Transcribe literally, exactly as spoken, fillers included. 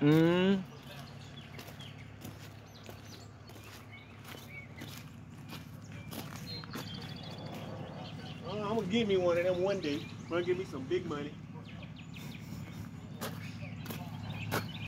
Mm. Uh, I'm gonna give me one of them one day. I'm gonna give me some big money.